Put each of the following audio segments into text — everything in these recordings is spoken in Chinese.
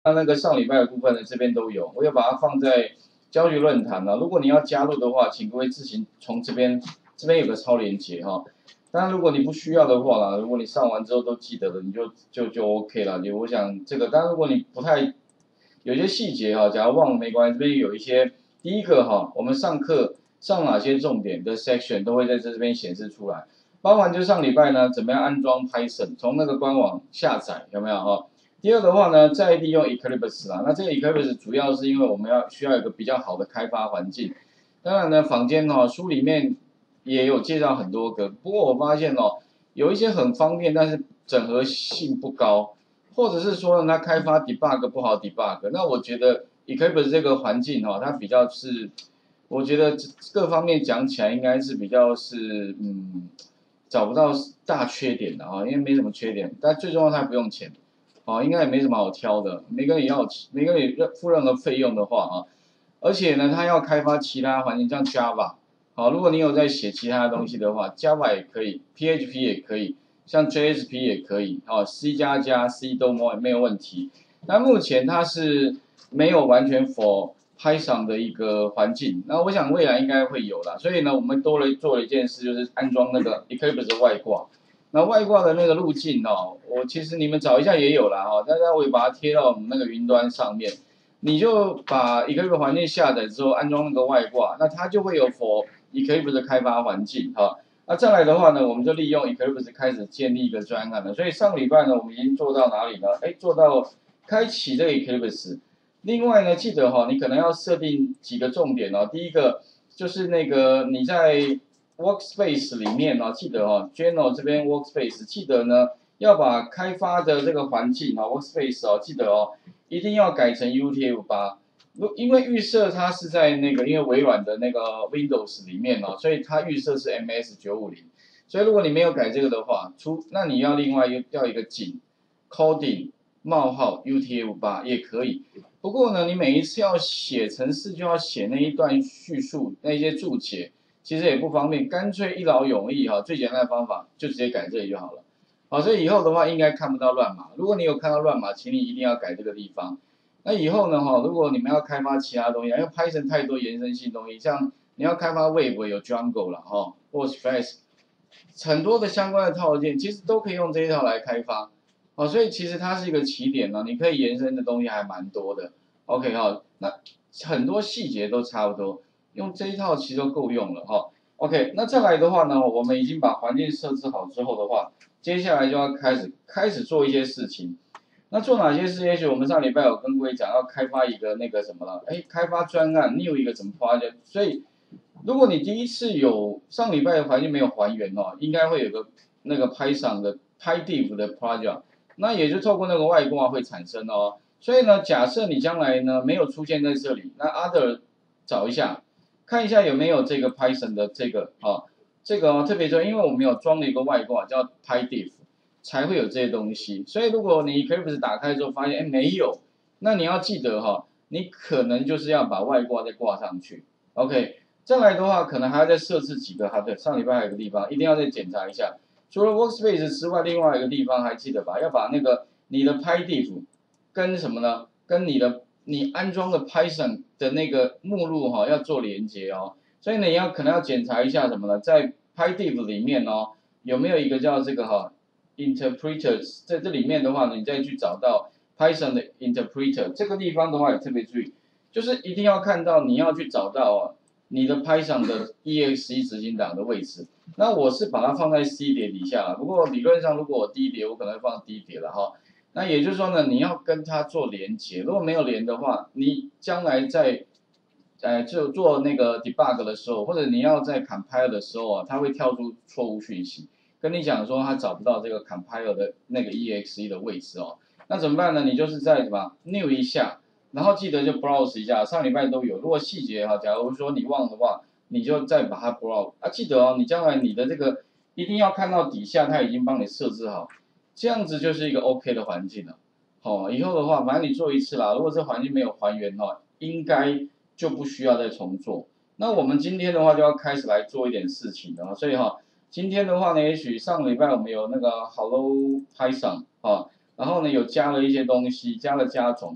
那个上礼拜的部分呢，这边都有，我有把它放在教学论坛了。如果你要加入的话，请各位自行从这边有个超链接哈。当然，如果你不需要的话啦，如果你上完之后都记得了，你就 OK 了。我想这个，当然如果你不太有些细节哈，假如忘了没关系，这边有一些第一个哈，我们上课上哪些重点的 section 都会在这边显示出来。包含就上礼拜呢，怎么样安装 Python，从那个官网下载有没有哈？第二的话呢，再利用 Eclipse 啦。那这个 Eclipse 主要是因为我们需要一个比较好的开发环境。当然呢，坊间书里面也有介绍很多个，不过我发现有一些很方便，但是整合性不高，或者是说呢，它开发 debug 不好 debug。那我觉得 Eclipse 这个环境它比较是，我觉得各方面讲起来应该是比较是找不到大缺点的因为没什么缺点，但最重要它不用钱。应该也没什么好挑的，每个人付任何费用的话而且呢，它要开发其他环境，像 Java， 如果你有在写其他东西的话，Java 也可以 ，PHP 也可以，像 JSP 也可以，C 加加 C 都没有问题。那目前它是没有完全 for Python 的一个环境，那我想未来应该会有啦。所以呢，我们做了一件事，就是安装那个 Eclipse 外挂。那外挂的那个路径我其实你们找一下也有啦但是我也把它贴到我们那个云端上面，你就把一个环境下载之后安装那个外挂，那它就会有 for Eclipse 的开发环境那再来的话呢，我们就利用 Eclipse 开始建立一个专案了。所以上礼拜呢，我们已经做到哪里呢？做到开启这个 Eclipse。另外呢，记得你可能要设定几个重点第一个就是那个你在Workspace 里面记得General 这边 Workspace 记得呢要把开发的这个环境Workspace 记得一定要改成 UTF-8，因为预设它是在那个因为微软的那个 Windows 里面所以它预设是 MS950，所以如果你没有改这个的话，那你要另外要一个井 coding 冒号 UTF-8也可以。不过呢，你每一次要写程式就要写那一段叙述那些注解。其实也不方便，干脆一劳永逸最简单的方法就直接改这里就好了。所以以后的话应该看不到乱码。如果你有看到乱码，请你一定要改这个地方。那以后呢如果你们要开发其他东西，因为 Python 太多延伸性东西，像你要开发 Web 有 Django 了Postgres 很多的相关的套件，其实都可以用这一套来开发。所以其实它是一个起点你可以延伸的东西还蛮多的。OK 那很多细节都差不多。用这一套其实就够用了OK，那再来的话呢，我们已经把环境设置好之后的话，接下来就要开始做一些事情。那做哪些事？也许我们上礼拜有跟各位讲，要开发一个那个什么了，开发专案 ，new 一个怎么 project。所以，如果你第一次有上礼拜的环境没有还原应该会有个那个 Python 的 PyDiff 的 project， 那也就透过那个外挂会产生所以呢，假设你将来呢没有出现在这里，那 other 找一下。看一下有没有这个 Python 的这个这个特别重要，因为我们有装了一个外挂叫 PyDiff， 才会有这些东西。所以如果你 Eclipse 打开之后发现没有，那你要记得你可能就是要把外挂再挂上去。OK， 再来的话可能还要再设置几个对，上礼拜还有一个地方一定要再检查一下，除了 Workspace 之外，另外一个地方还记得吧？要把那个你的 PyDiff 跟什么呢？跟你安装的 Python 的那个目录要做连接所以呢，可能要检查一下什么呢？在 PyDiff 里面有没有一个叫这个Interpreters， 在这里面的话呢，你再去找到 Python 的 Interpreter 这个地方的话也特别注意，就是一定要看到你要去找到你的 Python 的 exe 执行档的位置。那我是把它放在 C 碟底下不过理论上如果我 D 碟，我可能会放 D 碟了那也就是说呢，你要跟它做连接，如果没有连的话，你将来在就做那个 debug 的时候，或者你要在 compile 的时候它会跳出错误讯息，跟你讲说它找不到这个 compile 的那个 exe 的位置那怎么办呢？你就是在什么 new 一下，然后记得就 browse 一下，上礼拜都有。如果细节假如说你忘的话，你就再把它 browse 记得你将来你的这个一定要看到底下它已经帮你设置好。这样子就是一个 OK 的环境了。以后的话，反正你做一次啦。如果这环境没有还原应该就不需要再重做。那我们今天的话就要开始来做一点事情了。所以今天的话呢，也许上个礼拜我们有那个 Hello Python 然后呢有加了一些东西，加了加种。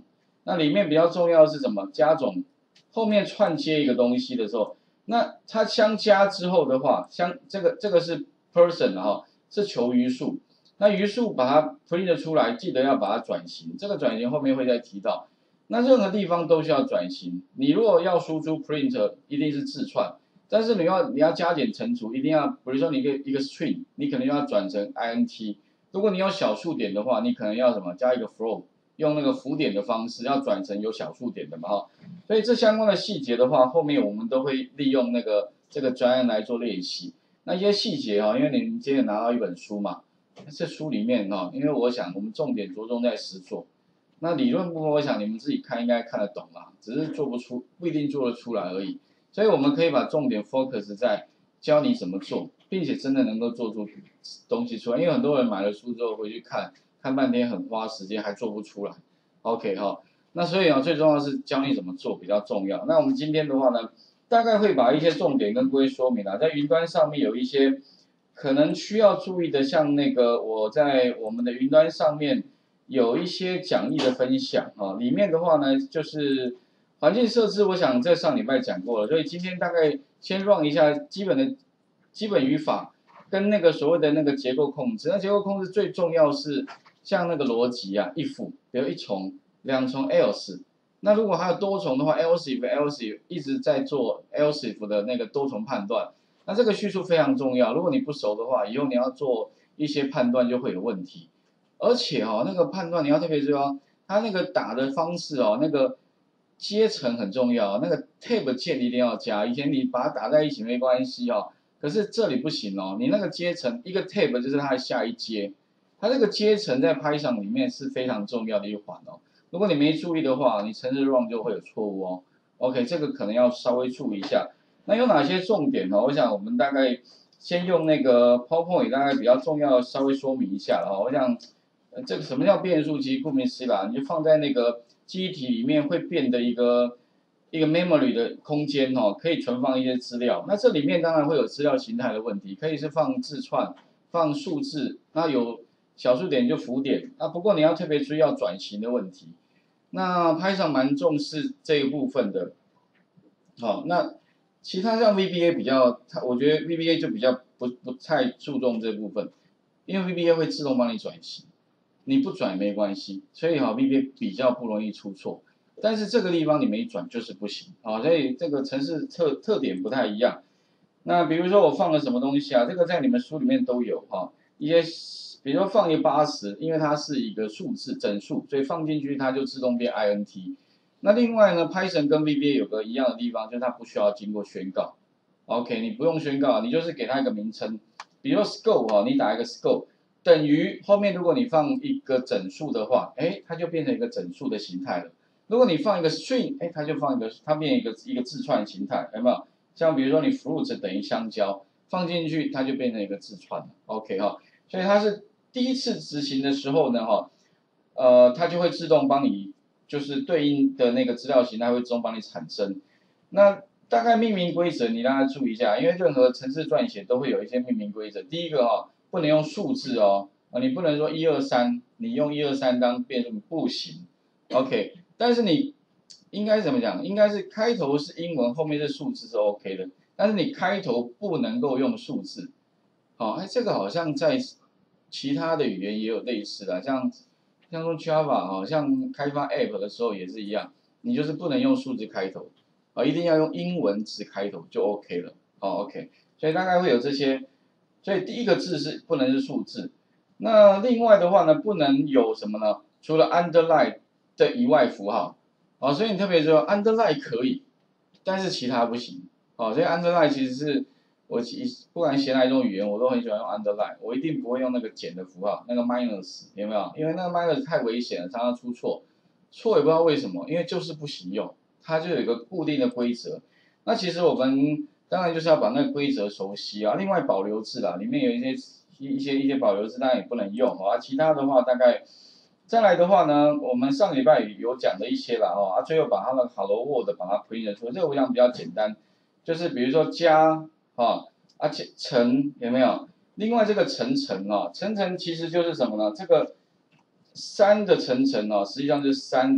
那里面比较重要的是什么？加总后面串接一个东西的时候，那它相加之后的话，这个是 person 哈，是求余数。那余数把它 print 出来，记得要把它转型。这个转型后面会再提到。那任何地方都需要转型。你如果要输出 print， 一定是字串。但是你要加减乘除，一定要，比如说你一个 string， 你可能要转成 int。如果你有小数点的话，你可能要什么加一个 flow， 用那个浮点的方式要转成有小数点的嘛哈。所以这相关的细节的话，后面我们都会利用这个专案来做练习。那一些细节哈，因为你们今天拿到一本书嘛，这书里面哈，因为我想我们重点着重在实作。那理论部分，我想你们自己看应该看得懂啦，只是不一定做得出来而已。所以我们可以把重点 focus 在教你怎么做，并且真的能够做出东西出来。因为很多人买了书之后回去看半天，很花时间还做不出来。OK 哈，那所以啊，最重要是教你怎么做比较重要。那我们今天的话呢，大概会把一些重点跟各位说明啊，在云端上面有一些可能需要注意的，像那个我在我们的云端上面有一些讲义的分享啊，里面的话呢就是环境设置，我想在上礼拜讲过了，所以今天大概先 run 一下基本语法跟那个所谓的那个结构控制。那结构控制最重要是像那个逻辑啊 ，if， 比如一重、两重 else。那如果还有多重的话 ，else if 一直在做 else if 的那个多重判断，那这个叙述非常重要。如果你不熟的话，以后你要做一些判断就会有问题。而且哦，那个判断你要特别注意哦，它那个打的方式哦，那个阶层很重要，那个 tab 键一定要加。以前你把它打在一起没关系哦，可是这里不行哦，你那个阶层一个 tab 就是它的下一阶，它这个阶层在 Python 里面是非常重要的一环哦。如果你没注意的话，你程式 run 就会有错误哦。OK， 这个可能要稍微注意一下。那有哪些重点呢？我想我们大概先用那个 PowerPoint 大概比较重要，稍微说明一下了哈。我想，这个什么叫变数？其实顾名思义啦，你就放在那个记忆体里面会变的一个memory 的空间哦，可以存放一些资料。那这里面当然会有资料形态的问题，可以是放字串、放数字，那有小数点就浮点。那不过你要特别注意要转型的问题。那 Python 蛮重视这一部分的。好，那其他像 VBA 比较，我觉得 VBA 就比较不太注重这部分，因为 VBA 会自动帮你转型，你不转没关系，所以VBA 比较不容易出错。但是这个地方你没转就是不行啊，所以这个程式特点不太一样。那比如说我放了什么东西啊，这个在你们书里面都有哈，一些比如说放一个80，因为它是一个数字整数，所以放进去它就自动变 int。那另外呢 ，Python 跟 VBA 有个一样的地方，就是它不需要经过宣告。OK， 你不用宣告，你就是给它一个名称，比如说 scope 哈，你打一个 scope 等于后面如果你放一个整数的话，它就变成一个整数的形态了。如果你放一个 string，它变一个字串形态，有没有？像比如说你 fruit 等于香蕉，放进去它就变成一个字串了。OK 哈，所以它是第一次执行的时候呢它就会自动帮你。就是对应的那个资料形态会自动帮你产生。那大概命名规则你让大家注意一下，因为任何程式撰写都会有一些命名规则。第一个不能用数字哦，你不能说123，你用123当变数不行。OK， 但是你应该怎么讲？应该是开头是英文，后面是数字是 OK 的，但是你开头不能够用数字。好，这个好像在其他的语言也有类似的，像说 Java 好像开发 App 的时候也是一样，你就是不能用数字开头，一定要用英文字开头就 OK 了。OK， 所以大概会有这些，所以第一个字是不能是数字。那另外的话呢，不能有什么呢？除了 underline 的以外符号，所以你特别说 underline 可以，但是其他不行。所以 underline 其实是。不管写哪一种语言，我都很喜欢用 underline， 我一定不会用那个减的符号，那个 minus 有没有？因为那个 minus 太危险了，常常出错，错也不知道为什么，因为就是不行用，它就有一个固定的规则。那其实我们当然就是要把那个规则熟悉啊，另外保留字啦，里面有一些保留字当然也不能用其他的话大概再来的话呢，我们上个礼拜有讲的一些啦最后把它的 Hello World 把它 print 出来，这个我想比较简单，就是比如说加。而且乘有没有？另外这个乘其实就是什么呢？这个3的乘实际上就是3的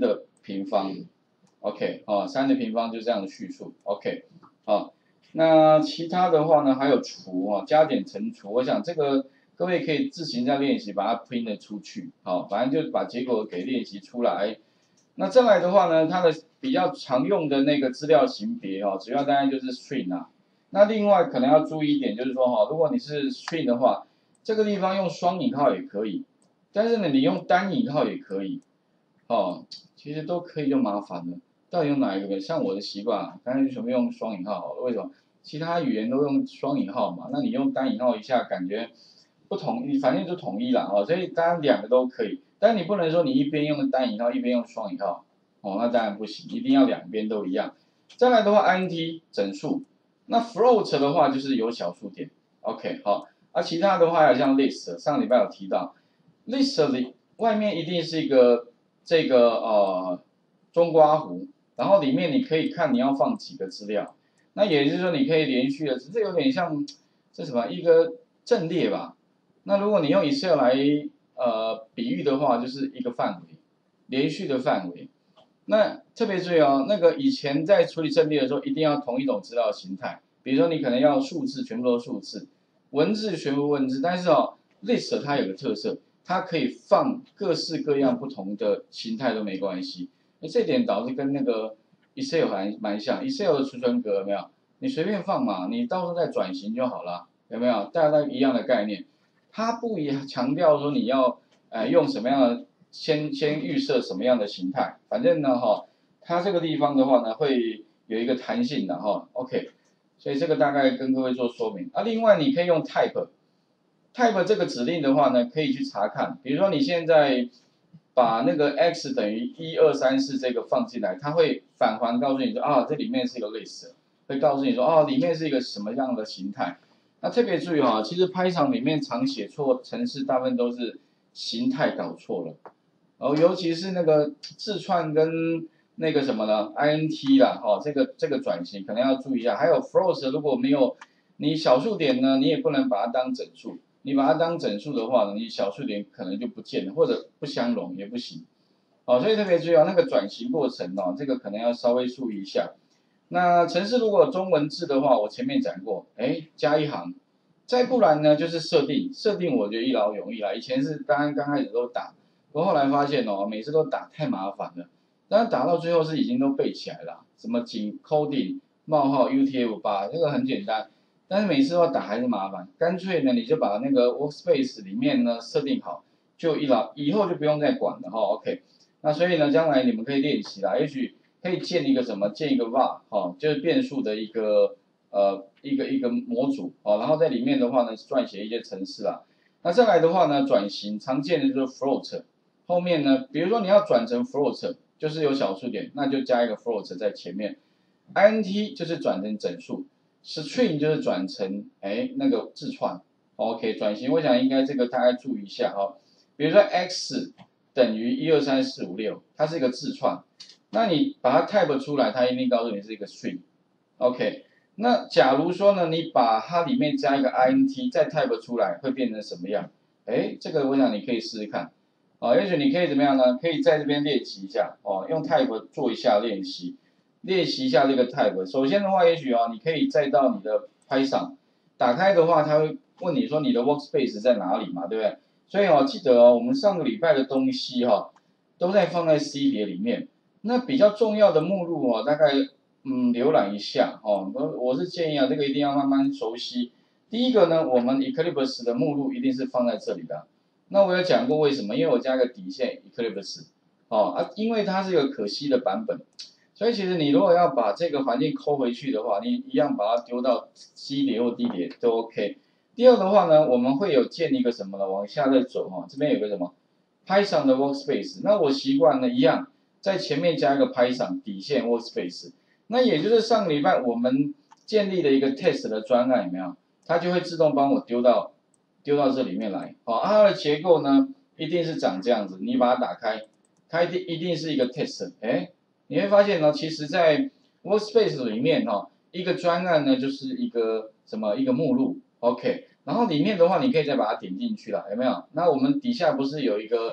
平方 ，OK， 3的平方就这样的叙述 ，OK， 那其他的话呢，还有除加减乘除，我想这个各位可以自行在练习把它 print 的出去，反正就把结果给练习出来。那再来的话呢，它的比较常用的那个资料型别主要当然就是 string 啊。那另外可能要注意一点，就是说如果你是 string 的话，这个地方用双引号也可以，但是呢，你用单引号也可以，其实都可以就麻烦了。到底用哪一个？像我的习惯，刚才就全部用双引号好了。为什么？其他语言都用双引号嘛，那你用单引号一下，感觉不统一，反正就统一了所以当然两个都可以，但你不能说你一边用单引号，一边用双引号，那当然不行，一定要两边都一样。再来的话 ，int 整数，那 float 的话就是有小数点 ，OK 好。其他的话还有像 list， 上礼拜有提到 ，list 里外面一定是一个这个中括弧，然后里面你可以看你要放几个资料，那也就是说你可以连续的，这有点像这什么一个阵列吧。那如果你用 Excel 来比喻的话，就是一个范围，连续的范围。那特别注意那个以前在处理阵列的时候，一定要同一种资料形态，比如说你可能要数字全部都是数字，文字全部文字，但是list 它有个特色，它可以放各式各样不同的形态都没关系。这点导致跟那个 Excel 还蛮像 ，Excel 的储存格有没有？你随便放嘛，你到时候再转型就好了，有没有？大概一样的概念，它不也强调说你要用什么样的，先预设什么样的形态，反正呢它这个地方的话呢会有一个弹性的OK， 所以这个大概跟各位做说明。另外你可以用 type 这个指令的话呢，可以去查看，比如说你现在把那个 x 等于1234这个放进来，它会返还告诉你说这里面是一个 list， 会告诉你说里面是一个什么样的形态。那特别注意其实 Python 里面常写错程式，大部分都是形态搞错了，尤其是那个字串跟那个什么呢 ，int 啦，这个转型可能要注意一下。还有 float 如果没有你小数点呢，你也不能把它当整数。你把它当整数的话呢，你小数点可能就不见了，或者不相容也不行。所以特别注意那个转型过程这个可能要稍微注意一下。那程式如果有中文字的话，我前面讲过，加一行。再不然呢，就是设定我觉得一劳永逸啦。以前是当然刚开始都打，不过后来发现每次都打太麻烦了。当然打到最后是已经都背起来了，什么仅 coding 冒号 UTF-8这个很简单。但是每次都打还是麻烦，干脆呢你就把那个 workspace 里面呢设定好，就以后就不用再管了OK， 那所以呢，将来你们可以练习啦，也许可以建一个什么，建一个 var 就是变数的一个一个模组然后在里面的话呢撰写一些程式啦。那再来的话呢，转型常见的就是 float， 后面呢，比如说你要转成 float， 就是有小数点，那就加一个 float 在前面 ，int 就是转成整数。string 就是转成那个字串 ，OK 转型，我想应该这个大家注意一下比如说 x 等于1234566，它是一个字串，那你把它 type 出来，它一定告诉你是一个 string，OK。那假如说呢，你把它里面加一个 int 再 type 出来，会变成什么样？这个我想你可以试试看，也许你可以怎么样呢？可以在这边练习一下用 type 做一下练习。练习一下这个 type。首先的话，也许你可以再到你的 Python 打开的话，它会问你说你的 workspace 在哪里嘛，对不对？所以记得我们上个礼拜的东西都在放在 C 碟里面。那比较重要的目录大概浏览一下我是建议这个一定要慢慢熟悉。第一个呢，我们 Eclipse 的目录一定是放在这里的。那我有讲过为什么？因为我加个底线 Eclipse 因为它是一个可惜的版本。所以其实你如果要把这个环境抠回去的话，你一样把它丢到 C 碟或 D 碟都 OK。第二的话呢，我们会有建一个什么呢？往下再走这边有个什么 Python 的 workspace。那我习惯呢一样，在前面加一个 Python 底线 workspace。那也就是上个礼拜我们建立的一个 test 的专案有没有？它就会自动帮我丢到这里面来。它的结构呢一定是长这样子，你把它打开，它一定是一个 test。你会发现呢，其实在 workspace 里面一个专案呢就是一个一个目录 ，OK， 然后里面的话你可以再把它点进去了，有没有？那我们底下不是有一个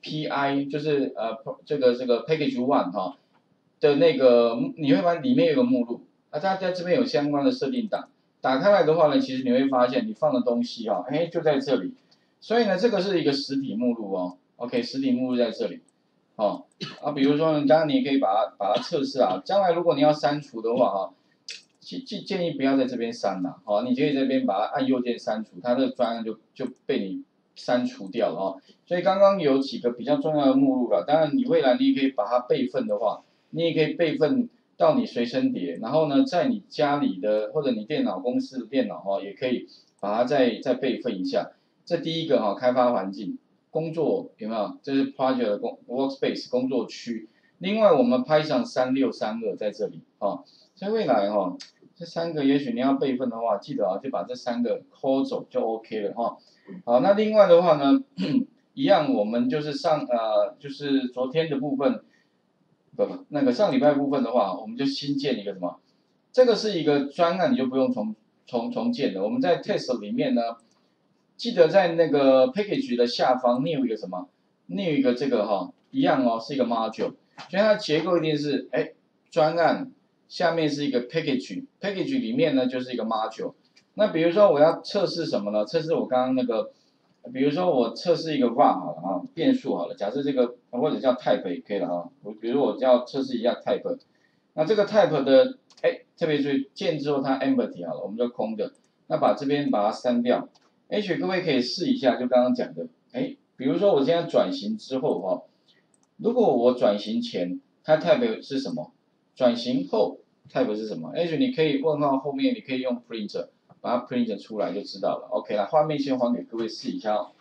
PI 就是这个 Package One 哈的那个，你会发现里面有个目录，它在这边有相关的设定档，打开来的话呢，其实你会发现你放的东西哈，哎就在这里，所以呢这个是一个实体目录哦 ，OK 实体目录在这里，哦比如说呢，当然你也可以把它测试啊，将来如果你要删除的话哈。建议不要在这边删了，好，你可以这边把它按右键删除，它这个专案就被你删除掉了哦。所以刚刚有几个比较重要的目录了，当然你未来你也可以把它备份的话，你也可以备份到你随身碟，然后呢，在你家里的或者你电脑公司的电脑哈，也可以把它再备份一下。这第一个哈，开发环境、工作有没有？这是 project 的workspace 工作区。另外我们Python 3632在这里啊，所以未来哈。这3个也许你要备份的话，记得啊，就把这3个抠走就 OK 了哈。好，那另外的话呢，一样我们就是就是昨天的部分，那个上礼拜部分的话，我们就新建一个什么？这个是一个专案，你就不用重建了。我们在 test 里面呢，记得在那个 package 的下方 new 一个什么？new 一个这个哈，一样哦，是一个 module，所以它的结构一定是专案。下面是一个 package 里面呢就是一个 module。那比如说我要测试什么呢？测试我刚刚那个，比如说我测试一个 var 好了啊，变数好了，假设这个或者叫 type 也可以了啊。比如我要测试一下 type， 那这个 type 的特别注意建之后它 empty 好了，我们就空的。那把这边把它删掉。各位可以试一下，就刚刚讲的，比如说我现在转型之后哈，如果我转型前它 type 是什么？转型后 type 是什么？你可以问号后面你可以用 print 把它 print 出来就知道了。OK 啦，画面先还给各位试一下哦。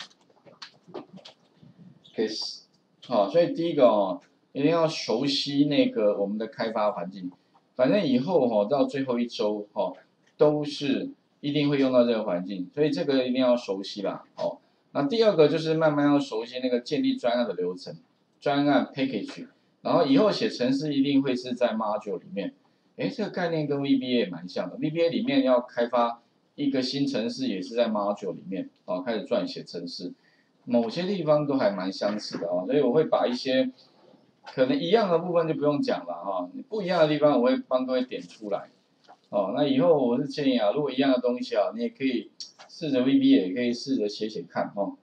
可以试，好，所以第一个哦，一定要熟悉那个我们的开发环境，反正以后到最后1周都是一定会用到这个环境，所以这个一定要熟悉啦。那第二个就是慢慢要熟悉那个建立专案的流程，专案 package。然后以后写程式一定会是在 module 里面，这个概念跟 VBA 也蛮像的。VBA 里面要开发一个新程式，也是在 module 里面开始撰写程式，某些地方都还蛮相似的所以我会把一些可能一样的部分就不用讲了不一样的地方我会帮各位点出来。那以后我是建议如果一样的东西你也可以试着 VBA 也可以试着写看